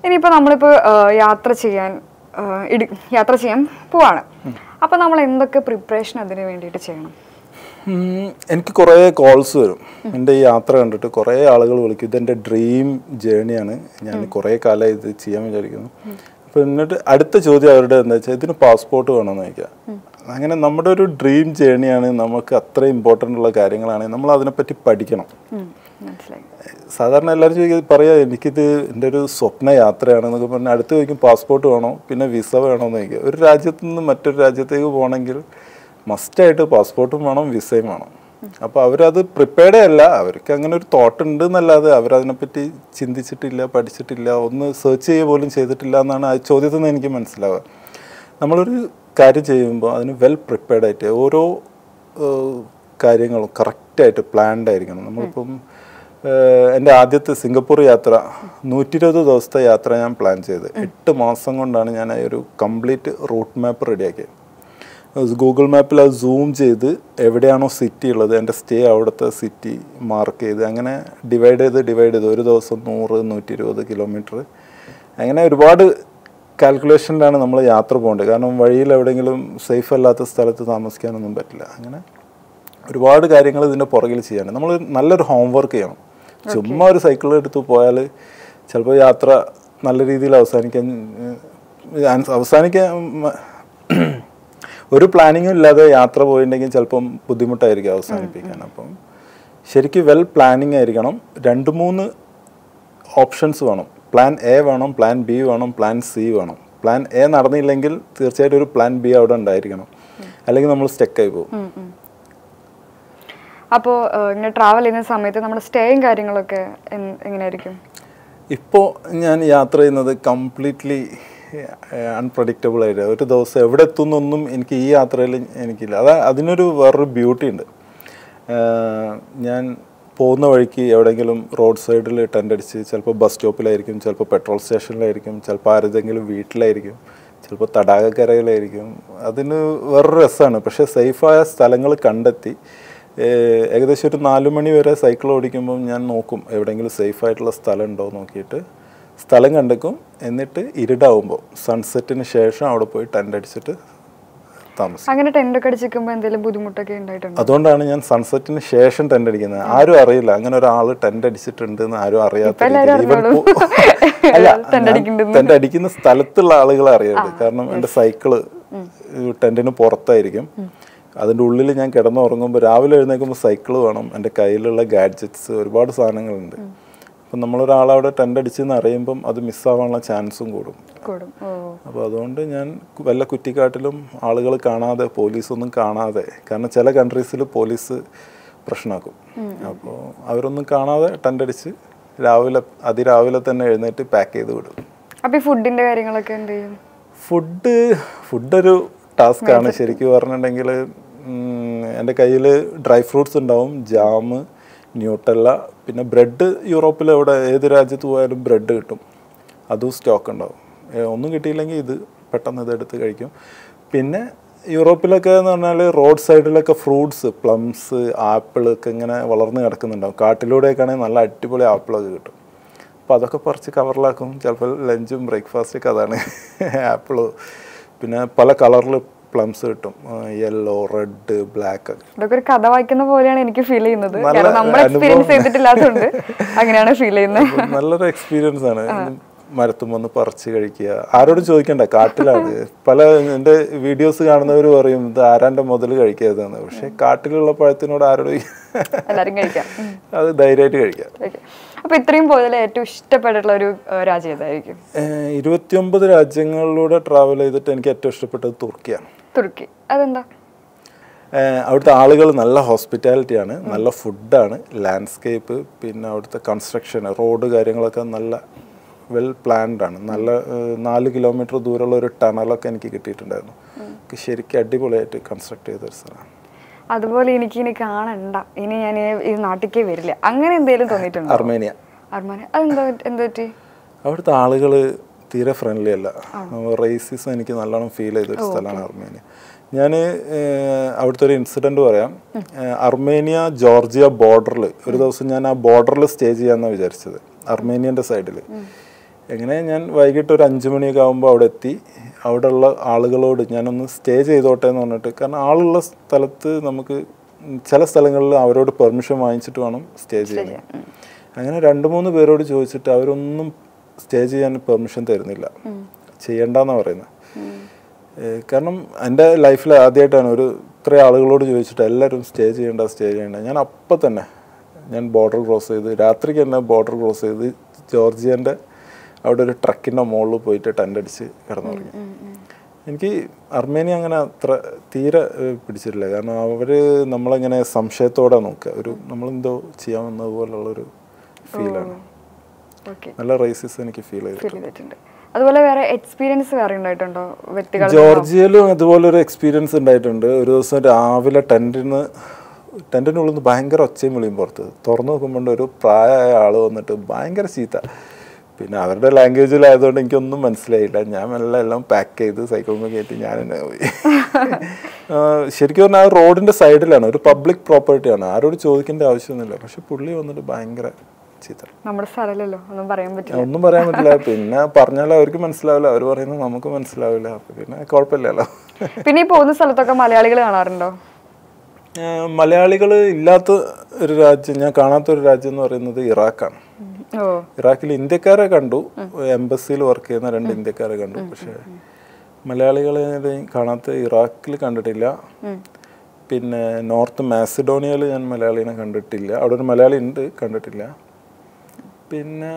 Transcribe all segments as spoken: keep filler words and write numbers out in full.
ഇനിയിപ്പോൾ നമ്മളിപ്പോൾ യാത്ര ചെയ്യാൻ യാത്ര ചെയ്യാൻ പോവാണ്. അപ്പോൾ നമ്മൾ എന്തൊക്കെ പ്രിപ്പറേഷൻ അതിന് വേണ്ടിയിട്ട് ചെയ്യണം? എനിക്ക് കുറേ കോൾസ് വരും. എൻ്റെ ഈ യാത്ര കണ്ടിട്ട് കുറേ ആളുകൾ വിളിക്കും, ഇതെൻ്റെ ഡ്രീം ജേണിയാണ്, ഞാൻ കുറേ കാലം ഇത് ചെയ്യാൻ വിചാരിക്കുന്നു. അപ്പോൾ എന്നിട്ട് അടുത്ത ചോദ്യം അവരുടെ എന്താ വെച്ചാൽ ഇതിന് പാസ്പോർട്ട് വേണമെന്ന് ചോദിക്കുക. അങ്ങനെ നമ്മുടെ ഒരു ഡ്രീം ജേണിയാണ്, നമുക്ക് അത്ര ഇമ്പോർട്ടൻ്റ് ഉള്ള കാര്യങ്ങളാണ്, നമ്മൾ അതിനെപ്പറ്റി പഠിക്കണം. സാധാരണ എല്ലാവരും ചോദിക്കും പറയാം എനിക്കിത് എൻ്റെ ഒരു സ്വപ്ന യാത്രയാണെന്നൊക്കെ പറഞ്ഞാൽ അടുത്ത് ചോദിക്കും പാസ്പോർട്ട് വേണോ, പിന്നെ വിസ വേണമെന്ന് ചോദിക്കുക. ഒരു രാജ്യത്ത് നിന്ന് മറ്റൊരു രാജ്യത്തേക്ക് പോകണമെങ്കിൽ മസ്റ്റായിട്ട് പാസ്പോർട്ടും വേണം, വിസയും വേണം. അപ്പോൾ അവരത് പ്രിപ്പയർഡേ അല്ല, അവർക്ക് അങ്ങനെ ഒരു തോട്ട് ഉണ്ട് എന്നല്ലാതെ അവരതിനെപ്പറ്റി ചിന്തിച്ചിട്ടില്ല, പഠിച്ചിട്ടില്ല, ഒന്ന് സെർച്ച് ചെയ്യുക പോലും ചെയ്തിട്ടില്ല എന്നാണ് ആ ചോദ്യത്തിൽ നിന്ന് എനിക്ക് മനസ്സിലാവുക. നമ്മളൊരു കാര്യം ചെയ്യുമ്പോൾ അതിന് വെൽ പ്രിപ്പയർഡ് ആയിട്ട് ഓരോ കാര്യങ്ങളും കറക്റ്റായിട്ട് പ്ലാൻഡ് ആയിരിക്കണം. നമ്മളിപ്പം എൻ്റെ ആദ്യത്തെ സിംഗപ്പൂർ യാത്ര നൂറ്റി ഇരുപത് ദിവസത്തെ യാത്ര ഞാൻ പ്ലാൻ ചെയ്ത് എട്ട് മാസം കൊണ്ടാണ് ഞാൻ ഒരു കംപ്ലീറ്റ് റൂട്ട് മാപ്പ് റെഡിയാക്കിയത്. ഗൂഗിൾ മാപ്പിൽ അത് സൂം ചെയ്ത് എവിടെയാണോ സിറ്റി ഉള്ളത് എൻ്റെ സ്റ്റേ അവിടുത്തെ സിറ്റി മാർക്ക് ചെയ്ത് അങ്ങനെ ഡിവൈഡ് ചെയ്ത് ഡിവൈഡ് ചെയ്ത് ഒരു ദിവസം നൂറ് നൂറ്റി ഇരുപത് കിലോമീറ്റർ അങ്ങനെ ഒരുപാട് കാൽക്കുലേഷനിലാണ് നമ്മൾ യാത്ര പോകേണ്ടത്. കാരണം വഴിയിൽ എവിടെയെങ്കിലും സേഫ് അല്ലാത്ത സ്ഥലത്ത് താമസിക്കാനൊന്നും പറ്റില്ല. അങ്ങനെ ഒരുപാട് കാര്യങ്ങൾ ഇതിൻ്റെ പുറകിൽ ചെയ്യാൻ നമ്മൾ നല്ലൊരു ഹോംവർക്ക് ചെയ്യണം. ചുമ്മാ ഒരു സൈക്കിൾ എടുത്ത് പോയാൽ ചിലപ്പോൾ യാത്ര നല്ല രീതിയിൽ അവസാനിക്കാൻ അവസാനിക്കാൻ ഒരു പ്ലാനിങ്ങും ഇല്ലാതെ യാത്ര പോയിട്ടുണ്ടെങ്കിൽ ചിലപ്പം ബുദ്ധിമുട്ടായിരിക്കും അവസാനിപ്പിക്കാൻ. അപ്പം ശരിക്കും വെൽ പ്ലാനിങ് ആയിരിക്കണം. രണ്ട് മൂന്ന് ഓപ്ഷൻസ് വേണം. പ്ലാൻ എ വേണം, പ്ലാൻ ബി വേണം, പ്ലാൻ സി വേണം. പ്ലാൻ എ നടന്നില്ലെങ്കിൽ തീർച്ചയായിട്ടും ഒരു പ്ലാൻ ബി അവിടെ ഉണ്ടായിരിക്കണം, അല്ലെങ്കിൽ നമ്മൾ സ്റ്റക്കായി പോകും. അപ്പോൾ ഇങ്ങനെ ട്രാവൽ ചെയ്യുന്ന സമയത്ത് നമ്മുടെ സ്റ്റേയും കാര്യങ്ങളൊക്കെ എങ്ങനെയായിരിക്കും? ഇപ്പോൾ ഞാൻ യാത്ര ചെയ്യുന്നത് കംപ്ലീറ്റ്ലി അൺപ്രഡിക്റ്റബിൾ ആയിട്ട് ഒരു ദിവസം എവിടെ എത്തുന്നൊന്നും എനിക്ക് ഈ യാത്രയിൽ എനിക്കില്ല. അത് അതിനൊരു വേറൊരു ബ്യൂട്ടി ഉണ്ട്. ഞാൻ പോകുന്ന വഴിക്ക് എവിടെയെങ്കിലും റോഡ് സൈഡിൽ ടെൻ്റ് അടിച്ച് ചിലപ്പോൾ ബസ് സ്റ്റോപ്പിലായിരിക്കും, ചിലപ്പോൾ പെട്രോൾ സ്റ്റേഷനിലായിരിക്കും, ചിലപ്പോൾ ആരുടെങ്കിലും വീട്ടിലായിരിക്കും, ചിലപ്പോൾ തടാകക്കരയിലായിരിക്കും. അതിന് വേറൊരു രസമാണ്. പക്ഷേ സേഫായ സ്ഥലങ്ങൾ കണ്ടെത്തി ഏകദേശം ഒരു നാലു മണി വരെ സൈക്കിൾ ഓടിക്കുമ്പം ഞാൻ നോക്കും എവിടെയെങ്കിലും സേഫായിട്ടുള്ള സ്ഥലം ഉണ്ടോ നോക്കിയിട്ട് സ്ഥലം കണ്ടെക്കും. എന്നിട്ട് ഇരുടാവുമ്പോൾ സൺസെറ്റിന് ശേഷം അവിടെ പോയി ടെൻ്റ് അടിച്ചിട്ട് താമസിക്കും. അങ്ങനെ ടെൻ്റ് ഒക്കെ അടിച്ചിരിക്കുമ്പോൾ എന്തെങ്കിലും ബുദ്ധിമുട്ടൊക്കെ ഉണ്ടായിട്ടുണ്ട്? അതുകൊണ്ടാണ് ഞാൻ സൺസെറ്റിന് ശേഷം ടെൻ്റ് അടിക്കുന്നത്. ആരും അറിയില്ല അങ്ങനെ ഒരാൾ ടെൻ്റ് അടിച്ചിട്ടുണ്ട് എന്ന്, ആരും അറിയാത്ത ടെൻ്റ് അടിക്കുന്ന സ്ഥലത്തുള്ള ആളുകളെ അറിയരുത്. കാരണം എൻ്റെ സൈക്കിള് ടെൻറ്റിന് പുറത്തായിരിക്കും. അതിൻ്റെ ഉള്ളിൽ ഞാൻ കിടന്നുറങ്ങുമ്പോൾ രാവിലെ എഴുന്നേൽക്കുമ്പോൾ സൈക്കിള് വേണം, എൻ്റെ കയ്യിലുള്ള ഗാഡ്ജറ്റ്സ്, ഒരുപാട് സാധനങ്ങളുണ്ട്. അപ്പം നമ്മളൊരാളവിടെ ടെൻ്റ് അടിച്ചെന്ന് അറിയുമ്പം അത് മിസ്സാവാനുള്ള ചാൻസും കൂടും. അപ്പോൾ അതുകൊണ്ട് ഞാൻ വല്ല കുറ്റിക്കാട്ടിലും ആളുകൾ കാണാതെ, പോലീസൊന്നും കാണാതെ, കാരണം ചില കൺട്രീസിൽ പോലീസ് പ്രശ്നമാക്കും. അപ്പോൾ അവരൊന്നും കാണാതെ ടെൻ്റ് അടിച്ച് രാവിലെ അതിരാവിലെ തന്നെ എഴുന്നേറ്റ് പാക്ക് ചെയ്ത് വിടും. അപ്പോൾ ഈ ഫുഡിൻ്റെ കാര്യങ്ങളൊക്കെ എന്ത് ചെയ്യും? ഫുഡ് ഫുഡൊരു ടാസ്ക്കാണ് ശരിക്കും പറഞ്ഞിട്ടുണ്ടെങ്കിൽ. എൻ്റെ കയ്യിൽ ഡ്രൈ ഫ്രൂട്ട്സ് ഉണ്ടാവും, ജാമ്, ന്യൂട്ടല്ല, പിന്നെ ബ്രെഡ്. യൂറോപ്പിൽ എവിടെ ഏത് രാജ്യത്ത് പോയാലും ബ്രെഡ് കിട്ടും, അതും സ്റ്റോക്ക് ഉണ്ടാവും. ഒന്നും കിട്ടിയില്ലെങ്കിൽ ഇത് പെട്ടെന്ന് ഇതെടുത്ത് കഴിക്കും. പിന്നെ യൂറോപ്പിലൊക്കെ എന്ന് പറഞ്ഞാൽ റോഡ് സൈഡിലൊക്കെ ഫ്രൂട്ട്സ്, പ്ലംസ്, ആപ്പിളൊക്കെ ഇങ്ങനെ വളർന്ന് കിടക്കുന്നുണ്ടാവും. കാട്ടിലൂടെയൊക്കെയാണെങ്കിൽ നല്ല അടിപൊളി ആപ്പിളൊക്കെ കിട്ടും. അപ്പോൾ അതൊക്കെ പറിച്ച് കവറിലാക്കും. ചിലപ്പോൾ ലഞ്ചും ബ്രേക്ക്ഫാസ്റ്റൊക്കെ അതാണ് ആപ്പിള്. പിന്നെ പല കളറിൽ പ്ലംസ് കിട്ടും, യെല്ലോ, റെഡ്, ബ്ലാക്ക് ഒക്കെ. ഇതൊക്കെ ഒരു കഥ വായിക്കുന്ന പോലെയാണ് എനിക്ക് ഫീൽ ചെയ്യുന്നത്. നമ്മൾ എക്സ്പീരിയൻസ് ചെയ്തിട്ടില്ലാത്തതുകൊണ്ട് അങ്ങനെയാണ് ഫീൽ ചെയ്യുന്നത്. നല്ലൊരു എക്സ്പീരിയൻസ് ആണ്. മരത്തും വന്ന് പറിച്ച് കഴിക്കുക, ആരോടും ചോദിക്കണ്ട, കാട്ടിലാണ്. പല എൻ്റെ വീഡിയോസ് കാണുന്നവർ പറയും ഇത് ആരാൻ്റെ മുതൽ കഴിക്കാതെന്ന്. പക്ഷെ കാട്ടിലുള്ള പഴത്തിനോട് ആരോട് എല്ലാവരും കഴിക്കാം, അത് ധൈര്യമായിട്ട് കഴിക്കാം. അപ്പോൾ ഇത്രയും പോയതിൽ ഏറ്റവും ഇഷ്ടപ്പെട്ടിട്ടുള്ള ഒരു രാജ്യം ഏതായിരിക്കും? ഇരുപത്തിയൊമ്പത് രാജ്യങ്ങളിലൂടെ ട്രാവൽ ചെയ്തിട്ട് എനിക്ക് ഏറ്റവും ഇഷ്ടപ്പെട്ടത് തുർക്കിയാണ്. തുർക്കി അതെന്താ? അവിടുത്തെ ആളുകൾ നല്ല ഹോസ്പിറ്റാലിറ്റിയാണ്, നല്ല ഫുഡാണ്, ലാൻഡ്സ്കേപ്പ്, പിന്നെ അവിടുത്തെ കൺസ്ട്രക്ഷൻ, റോഡ് കാര്യങ്ങളൊക്കെ നല്ല വെൽ പ്ലാൻഡ് ആണ്. നല്ല നാല് കിലോമീറ്റർ ദൂരമുള്ള ഒരു ടണലൊക്കെ എനിക്ക് കിട്ടിയിട്ടുണ്ടായിരുന്നു. ശരിക്കും അടിപൊളിയായിട്ട് കൺസ്ട്രക്ട് ചെയ്തൊരു സ്ഥലമാണ്. അതുപോലെ എനിക്ക് ഇനി കാണണ്ട, ഇനി ഞാൻ ഈ നാട്ടിലേക്ക് വരില്ല, അങ്ങനെ എന്തെങ്കിലും തോന്നിയിട്ടുണ്ടോ? അർമേനിയ. അർമേനിയ അതെന്താ എന്താ പറ്റി? അവിടുത്തെ ആളുകൾ തീരെ ഫ്രണ്ട്ലി അല്ല. റേസിസം എനിക്ക് നല്ലോണം ഫീൽ ചെയ്തൊരു സ്ഥലമാണ് അർമേനിയ. ഞാൻ അവിടുത്തെ ഒരു ഇൻസിഡൻറ്റ് പറയാം. അർമേനിയ ജോർജിയ ബോർഡറിൽ ഒരു ദിവസം ഞാൻ ആ ബോർഡറിൽ സ്റ്റേ ചെയ്യാമെന്നാണ് വിചാരിച്ചത്, അർമേനിയൻ്റെ സൈഡിൽ. എങ്ങനെ ഞാൻ വൈകിട്ട് ഒരു അഞ്ച് മണിയൊക്കെ ആകുമ്പോൾ അവിടെ എത്തി അവിടെയുള്ള ആളുകളോട് ഞാനൊന്ന് സ്റ്റേ ചെയ്തോട്ടെ എന്ന് പറഞ്ഞിട്ട്, കാരണം ആളുള്ള സ്ഥലത്ത് നമുക്ക് ചില സ്ഥലങ്ങളിൽ അവരോട് പെർമിഷൻ വാങ്ങിച്ചിട്ട് വേണം സ്റ്റേ ചെയ്യാൻ. അങ്ങനെ രണ്ട് മൂന്ന് പേരോട് ചോദിച്ചിട്ട് അവരൊന്നും സ്റ്റേ ചെയ്യാൻ പെർമിഷൻ തരുന്നില്ല, ചെയ്യണ്ടെന്നാണ് പറയുന്നത്. കാരണം എൻ്റെ ലൈഫിൽ ആദ്യമായിട്ടാണ് ഒരു ഇത്ര ആളുകളോട് ചോദിച്ചിട്ട് എല്ലാവരും സ്റ്റേ ചെയ്യേണ്ട സ്റ്റേ ചെയ്യേണ്ട. ഞാൻ അപ്പം തന്നെ ഞാൻ ബോർഡർ ക്രോസ് ചെയ്ത് രാത്രിക്ക് തന്നെ ബോർഡർ ക്രോസ് ചെയ്ത് ജോർജിയൻ്റെ അവിടെ ഒരു ട്രക്കിൻ്റെ മുകളിൽ പോയിട്ട് ടെൻ്റ് അടിച്ച് കിടന്നുറങ്ങി. എനിക്ക് അർമേനിയ അങ്ങനെ അത്ര തീരെ പിടിച്ചിട്ടില്ല, കാരണം അവർ നമ്മളെങ്ങനെ സംശയത്തോടെ നോക്കുക, ഒരു നമ്മളെന്തോ ചെയ്യാമെന്നത് പോലുള്ളൊരു ഫീലാണ്. നല്ല റേസിസം എനിക്ക് ഫീൽ ചെയ്തിട്ടുണ്ട്. അതുപോലെ വേറെ എക്സ്പീരിയൻസ് വേറെ ഉണ്ടായിട്ടുണ്ടോ വ്യക്തികൾ? ജോർജിയയിലും അതുപോലെ ഒരു എക്സ്പീരിയൻസ് ഉണ്ടായിട്ടുണ്ട്. ഒരു ദിവസം രാവിലെ ടെൻറ്റിന് ടെൻറ്റിനുള്ളിൽ നിന്ന് ഭയങ്കര ഒച്ചയും വിളിയും പുറത്ത് തുറന്നു നോക്കുമ്പോൾ ഒരു പ്രായമായ ആൾ വന്നിട്ട് ഭയങ്കര ചീത്ത. പിന്നെ അവരുടെ ലാംഗ്വേജിലായതുകൊണ്ട് എനിക്കൊന്നും മനസ്സിലായില്ല. ഞാൻ എല്ലാം എല്ലാം പാക്ക് ചെയ്ത് സൈക്കിളിൽ കയറ്റി ഞാൻ തന്നെ പോയി. ശരിക്കും പറഞ്ഞാൽ ആ റോഡിൻ്റെ സൈഡിലാണ്, ഒരു പബ്ലിക് പ്രോപ്പർട്ടിയാണ്, ആരോട് ചോദിക്കേണ്ട ആവശ്യമൊന്നുമില്ല. പക്ഷെ പുള്ളി വന്നിട്ട് ഭയങ്കര ചീത്ത. നമ്മുടെ സ്ഥലമല്ലല്ലോ, ഒന്നും പറയാൻ പറ്റില്ല. ഒന്നും പറയാൻ പറ്റില്ല. പിന്നെ പറഞ്ഞാൽ അവർക്ക് മനസ്സിലാവില്ല, അവർ പറയുന്നത് നമുക്ക് മനസ്സിലാവില്ല. അപ്പൊ പിന്നെ കുഴപ്പമില്ലല്ലോ. പിന്നെ ഈ പോകുന്ന സ്ഥലത്തൊക്കെ മലയാളികൾ കാണാറുണ്ടോ? മലയാളികൾ ഇല്ലാത്ത ഒരു രാജ്യം, ഞാൻ കാണാത്ത ഒരു രാജ്യം എന്ന് പറയുന്നത് ഇറാഖാണ്. ഇറാഖിൽ ഇന്ത്യക്കാരെ കണ്ടു, എംബസിയിൽ വർക്ക് ചെയ്യുന്ന രണ്ട് ഇന്ത്യക്കാരെ കണ്ടു. പക്ഷെ മലയാളികളെ കാണാത്ത ഇറാഖിൽ കണ്ടിട്ടില്ല. പിന്നെ നോർത്ത് മാസിഡോണിയയിൽ ഞാൻ മലയാളിനെ കണ്ടിട്ടില്ല. അവിടെ ഒരു മലയാളി ഉണ്ട്, കണ്ടിട്ടില്ല. പിന്നെ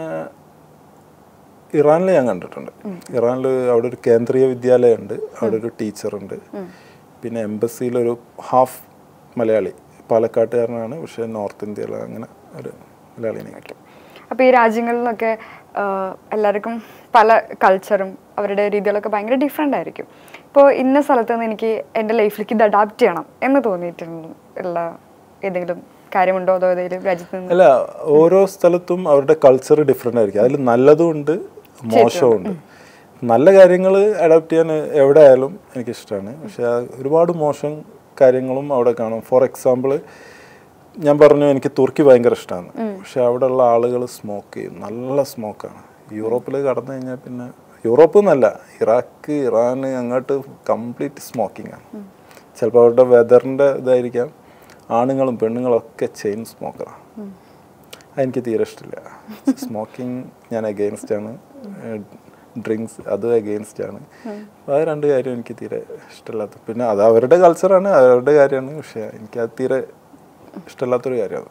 ഇറാനിൽ ഞാൻ കണ്ടിട്ടുണ്ട്. ഇറാനിൽ അവിടെ ഒരു കേന്ദ്രീയ വിദ്യാലയമുണ്ട്, അവിടെ ഒരു ടീച്ചറുണ്ട്. പിന്നെ എംബസിയിലൊരു ഹാഫ് മലയാളി, പാലക്കാട്ടുകാരനാണ്, പക്ഷേ നോർത്ത് ഇന്ത്യയിൽ അങ്ങനെ ഒരു മലയാളിനെ കിട്ടും. അപ്പോൾ ഈ രാജ്യങ്ങളിലൊക്കെ എല്ലാവർക്കും പല കൾച്ചറും അവരുടെ രീതികളൊക്കെ ഭയങ്കര ഡിഫറെൻ്റ് ആയിരിക്കും. ഇപ്പോൾ ഇന്ന സ്ഥലത്ത് നിന്ന് എനിക്ക് എൻ്റെ ലൈഫിലേക്ക് ഇത് അഡാപ്റ്റ് ചെയ്യണം എന്ന് തോന്നിയിട്ടുള്ള ഏതെങ്കിലും കാര്യമുണ്ടോ? അതോ ഏതെങ്കിലും രാജ്യത്ത് നിന്ന്? അല്ല, ഓരോ സ്ഥലത്തും അവരുടെ കൾച്ചർ ഡിഫറെൻ്റ് ആയിരിക്കും. അതിൽ നല്ലതുമുണ്ട് മോശമുണ്ട്. നല്ല കാര്യങ്ങൾ അഡാപ്റ്റ് ചെയ്യാൻ എവിടെ ആയാലും എനിക്കിഷ്ടമാണ്. പക്ഷെ ഒരുപാട് മോശം കാര്യങ്ങളും അവിടെ കാണും. ഫോർ എക്സാമ്പിൾ ഞാൻ പറഞ്ഞു എനിക്ക് തുർക്കി ഭയങ്കര ഇഷ്ടമാണ്. പക്ഷെ അവിടെയുള്ള ആളുകൾ സ്മോക്ക് ചെയ്യും, നല്ല സ്മോക്കാണ്. യൂറോപ്പിൽ കടന്നു കഴിഞ്ഞാൽ പിന്നെ യൂറോപ്പ് എന്നല്ല, ഇറാഖ്, ഇറാൻ അങ്ങോട്ട് കംപ്ലീറ്റ് സ്മോക്കിംഗ് ആണ്. ചിലപ്പോൾ അവരുടെ വെതറിൻ്റെ ഇതായിരിക്കാം, ആണുങ്ങളും പെണ്ണുങ്ങളും ഒക്കെ ചെയിൻ സ്മോക്കറാണ്. അതെനിക്ക് തീരെ ഇഷ്ടമില്ല. സ്മോക്കിംഗ് ഞാൻ അഗെയിൻസ്റ്റ് ആണ്, ഡ്രിങ്ക്സ് അതും അഗെയിൻസ്റ്റ് ആണ്. അപ്പോൾ അത് രണ്ട് കാര്യം എനിക്ക് തീരെ ഇഷ്ടമില്ലാത്ത. പിന്നെ അത് അവരുടെ കൾച്ചറാണ്, അവരുടെ കാര്യമാണ്. പക്ഷേ എനിക്കത് തീരെ ഇഷ്ടമില്ലാത്തൊരു കാര്യമാണ്.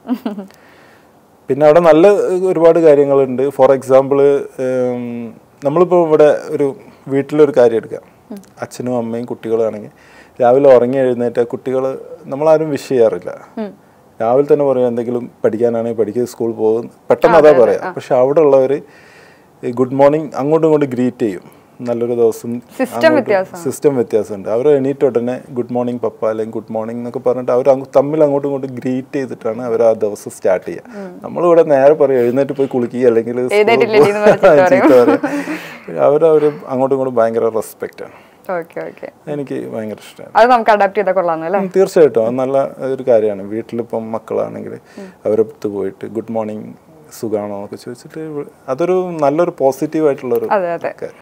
പിന്നെ അവിടെ നല്ല ഒരുപാട് കാര്യങ്ങളുണ്ട്. ഫോർ എക്സാമ്പിൾ നമ്മളിപ്പോൾ ഇവിടെ ഒരു വീട്ടിലൊരു കാര്യം എടുക്കാം, അച്ഛനും അമ്മയും കുട്ടികളും ആണെങ്കിൽ രാവിലെ ഉറങ്ങി എഴുന്നേറ്റ കുട്ടികൾ നമ്മളാരും വിഷ് ചെയ്യാറില്ല. രാവിലെ തന്നെ പറയും എന്തെങ്കിലും പഠിക്കാനാണെങ്കിൽ പഠിക്കുക, സ്കൂളിൽ പോകും, പെട്ടെന്ന് അതാ പറയാം. പക്ഷെ അവിടെ ഉള്ളവർ ഗുഡ് മോർണിംഗ് അങ്ങോട്ടും ഇങ്ങോട്ടും ഗ്രീറ്റ് ചെയ്യും. നല്ലൊരു ദിവസം സിസ്റ്റം വ്യത്യാസമുണ്ട്. അവർ എണീറ്റ് ഉടനെ ഗുഡ് മോർണിംഗ് പപ്പ അല്ലെങ്കിൽ ഗുഡ് മോർണിംഗ് എന്നൊക്കെ പറഞ്ഞിട്ട് അവർ തമ്മിൽ അങ്ങോട്ടും ഇങ്ങോട്ടും ഗ്രീറ്റ് ചെയ്തിട്ടാണ് അവർ ആ ദിവസം സ്റ്റാർട്ട് ചെയ്യുക. നമ്മളിവിടെ നേരെ പറയും എഴുന്നേറ്റ് പോയി കുളിക്കുക അല്ലെങ്കിൽ ചീത്ത പറയും. അവരവർ അങ്ങോട്ടും ഇങ്ങോട്ടും ഭയങ്കര റെസ്പെക്റ്റാണ്. എനിക്ക് ഭയങ്കര ഇഷ്ടമാണ്. തീർച്ചയായിട്ടും അത് നല്ല ഒരു കാര്യമാണ്. വീട്ടിലിപ്പം മക്കളാണെങ്കിൽ അവരടുത്ത് പോയിട്ട് ഗുഡ് മോർണിംഗ് സുഖാണോ എന്നൊക്കെ ചോദിച്ചിട്ട് അതൊരു നല്ലൊരു പോസിറ്റീവ് ആയിട്ടുള്ളൊരു കാര്യം.